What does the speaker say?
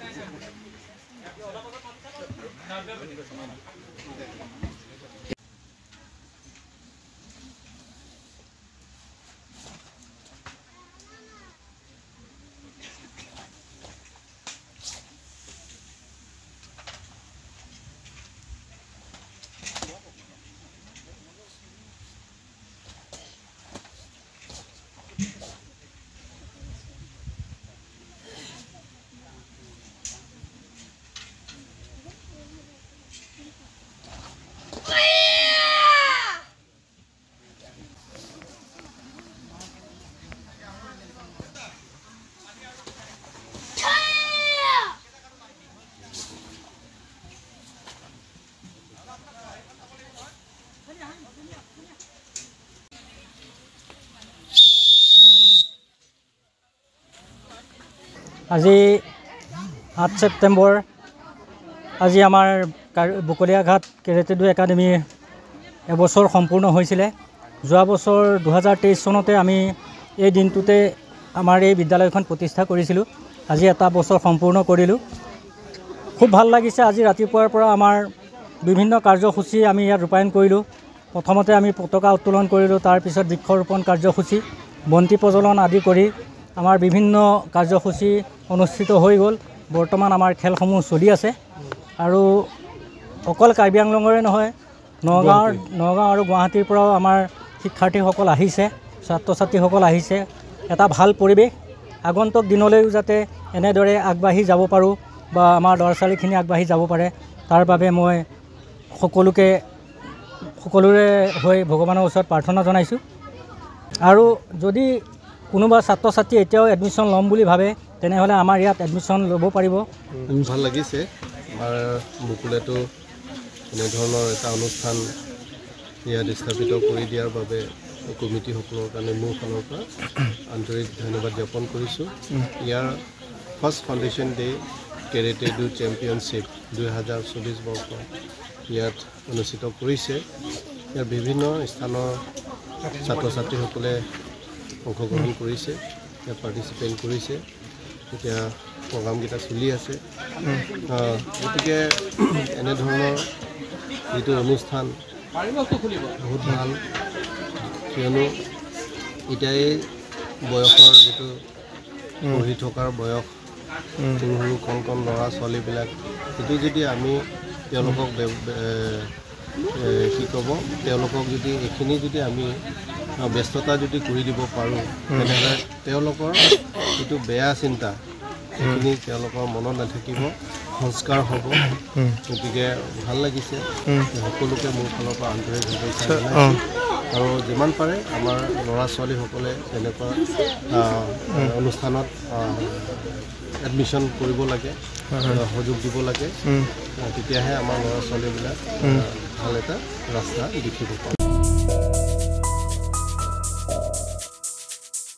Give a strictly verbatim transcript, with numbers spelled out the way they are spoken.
আজি আঠ ছেপ্টেম্বৰ আজি আমাৰ বকলীয়াঘাট কেৰেটেডু একাডেমীৰ এবছৰ সম্পূৰ্ণ হৈছিলে। যোৱা বছৰ দুহেজাৰ তেইছ চনতে আমি এই দিনটোতে আমাৰ এই বিদ্যালয়খন প্ৰতিষ্ঠা কৰিছিলোঁ। আজি এটা বছৰ সম্পূৰ্ণ কৰিলোঁ। খুব ভাল লাগিছে। আজি ৰাতিপুৱাৰ পৰা আমাৰ বিভিন্ন কাৰ্যসূচী আমি ইয়াত ৰূপায়ণ কৰিলোঁ। প্ৰথমতে আমি পতাকা উত্তোলন কৰিলোঁ, তাৰপিছত বৃক্ষৰোপণ কাৰ্যসূচী, বন্তি প্ৰজ্বলন আদি কৰি আমাৰ বিভিন্ন কাৰ্যসূচী অনুষ্ঠিত হৈ গ'ল। বৰ্তমান আমাৰ খেলসমূহ চলি আছে আৰু অকল কাৰ্বি আংলঙৰে নহয়, নগাঁৱৰ নগাঁও আৰু গুৱাহাটীৰ পৰাও আমাৰ শিক্ষাৰ্থীসকল আহিছে, ছাত্ৰ ছাত্ৰীসকল আহিছে। এটা ভাল পৰিৱেশ। আগন্তুক দিনলৈও যাতে এনেদৰে আগবাঢ়ি যাব পাৰোঁ বা আমাৰ ল'ৰা ছোৱালীখিনি আগবাঢ়ি যাব পাৰে, তাৰ বাবে মই সকলোকে সকলোৰে হৈ ভগৱানৰ ওচৰত প্ৰাৰ্থনা জনাইছোঁ। আৰু যদি কোনোবা ছাত্ৰ ছাত্ৰী এতিয়াও এডমিশ্যন ল'ম বুলি ভাবে তেনেহ'লে আমাৰ ইয়াত এডমিশ্যন ল'ব পাৰিব। ভাল লাগিছে। আমাৰ বকুলেতো এনেধৰণৰ এটা অনুষ্ঠান ইয়াত স্থাপিত কৰি দিয়াৰ বাবে কমিটিসকলৰ কাৰণে মোৰ ফালৰ পৰা আন্তৰিক ধন্যবাদ জ্ঞাপন কৰিছোঁ। ইয়াৰ first foundation day karate do championship দুই হাজাৰ চল্লিছ বৰ্ষ ইয়াত অনুষ্ঠিত কৰিছে। ইয়াৰ বিভিন্ন স্থানৰ ছাত্ৰ ছাত্ৰীসকলে অংশগ্ৰহণ কৰিছে, ইয়াত পাৰ্টিচিপেট কৰিছে। এতিয়া প্ৰগ্ৰামকেইটা চলি আছে। গতিকে এনেধৰণৰ যিটো অনুষ্ঠান বহুত ভাল, কিয়নো এতিয়া এই বয়সৰ যিটো পঢ়ি থকাৰ বয়স, সৰু সৰু কণ কণ ল'ৰা ছোৱালীবিলাক, সেইটো যদি আমি তেওঁলোকক কি ক'ব তেওঁলোকক যদি এইখিনি যদি আমি ব্যস্ততা যদি কৰি দিব পাৰোঁ, তেনেহ'লে তেওঁলোকৰ যিটো বেয়া চিন্তা সেইখিনি তেওঁলোকৰ মনত নাথাকিব, সংস্কাৰ হ'ব। গতিকে ভাল লাগিছে। সকলোকে মোৰ ফালৰ পৰা আন্তৰিক শুভেচ্ছা জনাইছোঁ। আৰু যিমান পাৰে আমাৰ ল'ৰা ছোৱালীসকলে তেনেকুৱা অনুষ্ঠানত এডমিশ্যন কৰিব লাগে, সহযোগ দিব লাগে। তেতিয়াহে আমাৰ ল'ৰা ছোৱালীবিলাক ভাল এটা ৰাস্তা দেখিব পাব।